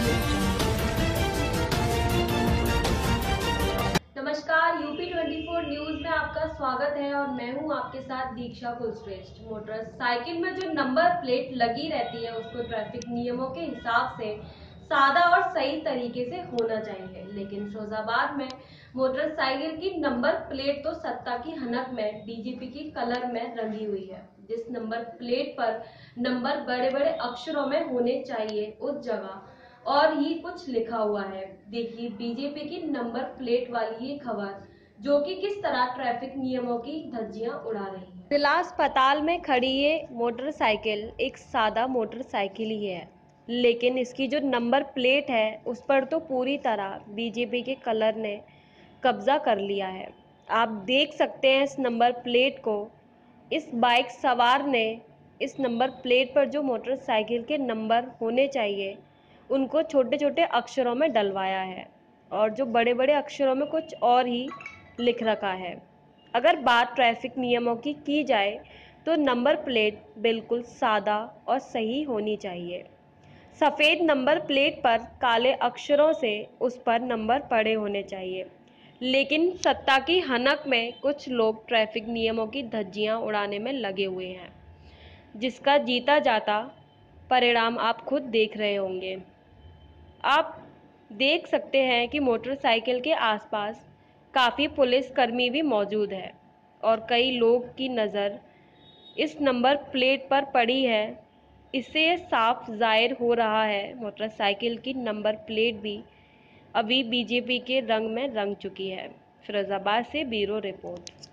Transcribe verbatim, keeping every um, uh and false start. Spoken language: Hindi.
नमस्कार, यूपी चौबीस न्यूज में आपका स्वागत है और मैं हूं आपके साथ दीक्षा कुलश्रेष्ठ। मोटरसाइकिल में जो नंबर प्लेट लगी रहती है उसको ट्रैफिक नियमों के हिसाब से सादा और सही तरीके से होना चाहिए, लेकिन फिरोजाबाद में मोटरसाइकिल की नंबर प्लेट तो सत्ता की हनक में डीजीपी की कलर में रंगी हुई है। जिस नंबर प्लेट पर नंबर बड़े बड़े अक्षरों में होने चाहिए उस जगह और ही कुछ लिखा हुआ है। देखिए बीजेपी की नंबर प्लेट वाली ये खबर, जो कि किस तरह ट्रैफिक नियमों की धज्जियां उड़ा रही है। जिला अस्पताल में खड़ी ये मोटरसाइकिल एक सादा मोटरसाइकिल ही है, लेकिन इसकी जो नंबर प्लेट है उस पर तो पूरी तरह बीजेपी के कलर ने कब्जा कर लिया है। आप देख सकते हैं इस नंबर प्लेट को। इस बाइक सवार ने इस नंबर प्लेट पर जो मोटरसाइकिल के नंबर होने चाहिए उनको छोटे छोटे अक्षरों में डलवाया है और जो बड़े बड़े अक्षरों में कुछ और ही लिख रखा है। अगर बात ट्रैफिक नियमों की की जाए तो नंबर प्लेट बिल्कुल सादा और सही होनी चाहिए। सफ़ेद नंबर प्लेट पर काले अक्षरों से उस पर नंबर पड़े होने चाहिए, लेकिन सत्ता की हनक में कुछ लोग ट्रैफिक नियमों की धज्जियां उड़ाने में लगे हुए हैं, जिसका जीता जाता परिणाम आप खुद देख रहे होंगे। आप देख सकते हैं कि मोटरसाइकिल के आसपास काफ़ी पुलिसकर्मी भी मौजूद है और कई लोग की नज़र इस नंबर प्लेट पर पड़ी है। इससे ये साफ जाहिर हो रहा है मोटरसाइकिल की नंबर प्लेट भी अभी बीजेपी के रंग में रंग चुकी है। फिरोजाबाद से ब्यूरो रिपोर्ट।